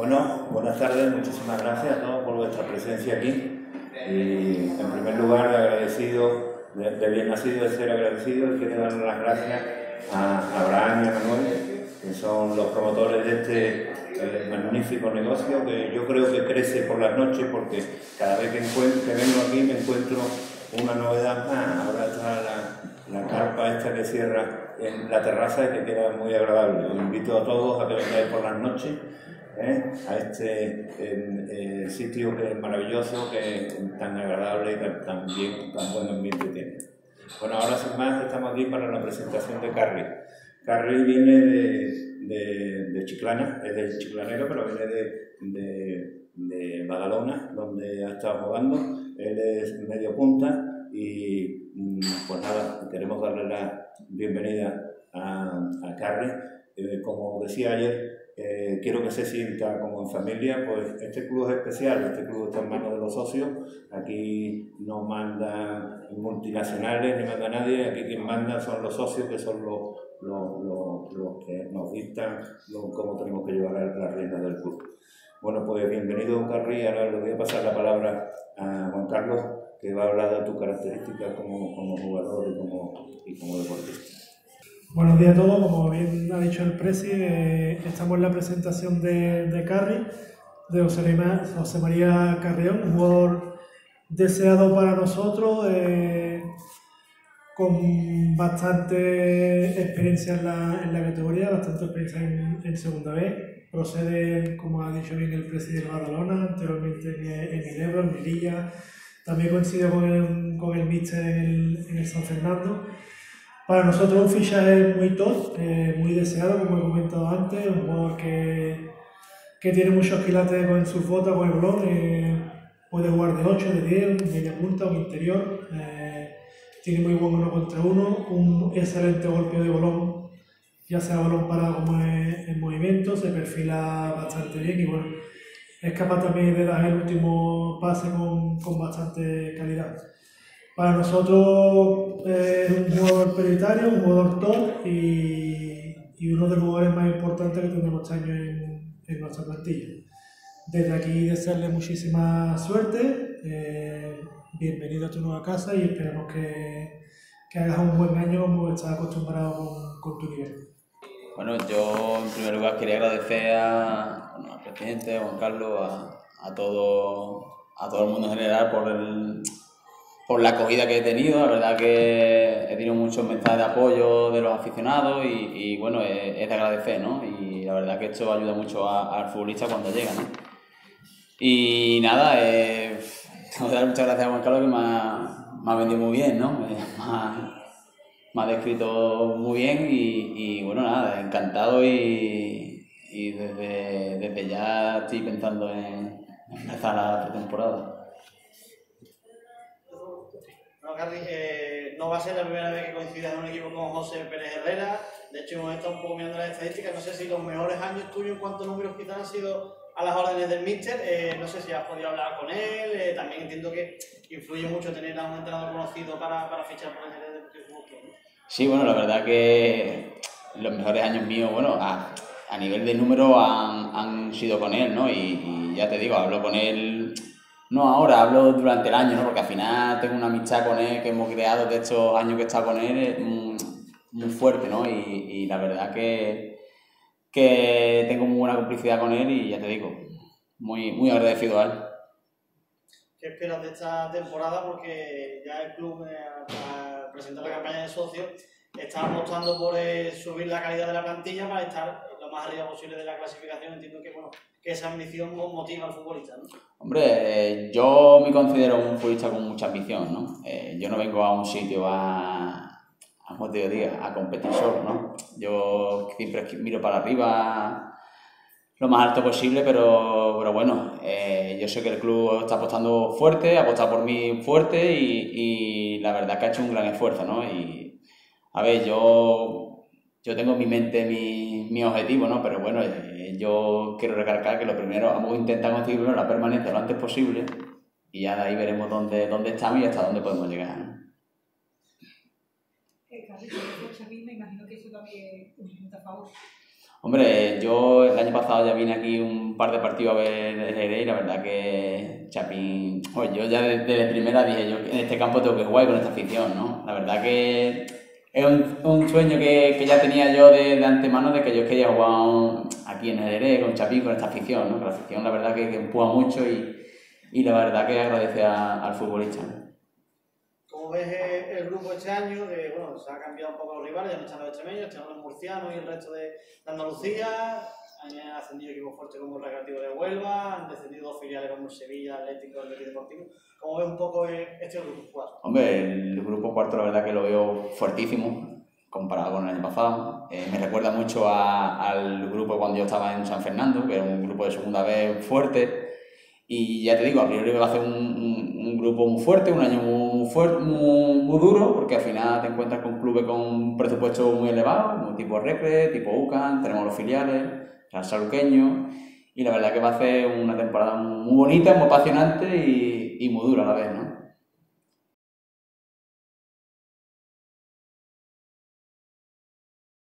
Bueno, buenas tardes, muchísimas gracias a todos por vuestra presencia aquí. Y en primer lugar, agradecido, de bien nacido de ser agradecido, y quiero dar las gracias a Abraham y a Manuel, que son los promotores de este magnífico negocio, que yo creo que crece por las noches, porque cada vez que vengo aquí me encuentro una novedad más. Ahora está la carpa esta que cierra en la terraza y que queda muy agradable. Os invito a todos a que vengáis por las noches a este sitio que es maravilloso, que es tan agradable y tan buen ambiente tiene. Bueno, ahora sin más estamos aquí para la presentación de Carri. Carri viene de Chiclana, es del Chiclanero, pero viene de Badalona, donde ha estado jugando. Él es medio punta y pues nada, queremos darle la bienvenida a Carri. Como decía ayer, quiero que se sienta como en familia, pues este club es especial, este club está en manos de los socios, aquí no mandan multinacionales ni manda nadie, aquí quien manda son los socios, que son los que nos dictan cómo tenemos que llevar la rienda del club. Bueno, pues bienvenido Carri, ahora le voy a pasar la palabra a Juan Carlos, que va a hablar de tus características como jugador y como deportista. Buenos días a todos, como bien ha dicho el presi, estamos en la presentación de Carri, de José María Carrión, un jugador deseado para nosotros, con bastante experiencia en la categoría, bastante experiencia en segunda B. Procede, como ha dicho bien el presi, de Badalona, anteriormente en Ginebra, en Melilla. También coincidió con el míster en el San Fernando. Para nosotros un fichaje muy top, muy deseado, como he comentado antes, un jugador que tiene muchos quilates con sus botas, con el balón, puede jugar de 8, de 10, media punta o interior, tiene muy buen 1 contra 1, un excelente golpe de balón, ya sea balón parado como en movimiento, se perfila bastante bien y bueno, es capaz también de dar el último pase con bastante calidad. Para nosotros es un jugador prioritario, un jugador top y uno de los jugadores más importantes que tenemos este año en nuestra plantilla. Desde aquí desearle muchísima suerte, bienvenido a tu nueva casa y esperamos que hagas un buen año como estás acostumbrado con tu nivel. Bueno, yo en primer lugar quería agradecer al presidente, a Juan Carlos, a todo el mundo en general por la acogida que he tenido. La verdad que he tenido muchos mensajes de apoyo de los aficionados y bueno, es de agradecer, ¿no? Y la verdad que esto ayuda mucho al futbolista cuando llega, ¿no? Y nada, tengo que dar muchas gracias a Juan Carlos, que me ha vendido muy bien, ¿no? Me ha descrito muy bien y bueno, nada, encantado y desde ya estoy pensando en empezar la pretemporada. Bueno, Carri, no va a ser la primera vez que coincidas en un equipo con José Pérez Herrera. De hecho, hemos estado un poco mirando las estadísticas. No sé si los mejores años tuyos en cuanto a números quizás han sido a las órdenes del míster. No sé si has podido hablar con él. También entiendo que influye mucho tener a un entrenador conocido para fichar por el Jerez Deportivo Club, ¿no? Sí, bueno, la verdad que los mejores años míos, bueno, a nivel de número han sido con él, ¿no? Y ya te digo, hablo con él, no ahora, hablo durante el año, ¿no? Porque al final tengo una amistad con él que hemos creado de estos años que he estado con él muy fuerte, ¿no? Y la verdad que tengo muy buena complicidad con él y ya te digo, muy agradecido a él. ¿Qué esperas de esta temporada? Porque ya el club, al presentar la campaña de socios, está apostando por subir la calidad de la plantilla para estar lo más arriba posible de la clasificación. Entiendo que esa ambición motiva al futbolista, ¿no? Hombre, yo me considero un futbolista con mucha ambición, ¿no? Yo no vengo a un sitio ¿cómo te digo? A competir solo, ¿no? Yo siempre miro para arriba lo más alto posible, pero bueno, yo sé que el club está apostando fuerte, ha apostado por mí fuerte y la verdad que ha hecho un gran esfuerzo, ¿no? Y a ver, yo tengo en mi mente mi objetivo, ¿no? Pero bueno, yo quiero recalcar que lo primero, vamos a intentar conseguir primero la permanencia lo antes posible y ya de ahí veremos dónde estamos y hasta dónde podemos llegar, ¿no? Carlos, me imagino que eso también es un punto a favor. Hombre, yo el año pasado ya vine aquí un par de partidos a ver el Jerez y la verdad que Chapín... Pues yo ya desde primera dije, yo en este campo tengo que jugar con esta afición, ¿no? La verdad que es un sueño que ya tenía yo de antemano de que yo quería jugar aquí en el Jerez con Chapín, con esta afición, ¿no? Que la afición la verdad que empuja mucho y la verdad que agradece al futbolista, ¿no? ¿Cómo ves el grupo este año? Bueno, se ha cambiado un poco los rivales, ya no están los extremeños, están los murcianos y el resto de Andalucía. Han ascendido equipos fuertes como el Recreativo de Huelva, han descendido dos filiales como el Sevilla, Atlético y el Betis Deportivo. ¿Cómo ves un poco este grupo cuarto? Hombre, el grupo cuarto la verdad que lo veo fuertísimo comparado con el año pasado. Me recuerda mucho al grupo cuando yo estaba en San Fernando, que era un grupo de segunda vez fuerte. Y ya te digo, a priori va a ser un grupo muy fuerte, un año muy duro, porque al final te encuentras con clubes con un presupuesto muy elevado, como tipo Recre, tipo UCAN, tenemos los filiales, el Saluqueño, y la verdad que va a ser una temporada muy bonita, muy apasionante y muy dura a la vez, ¿no?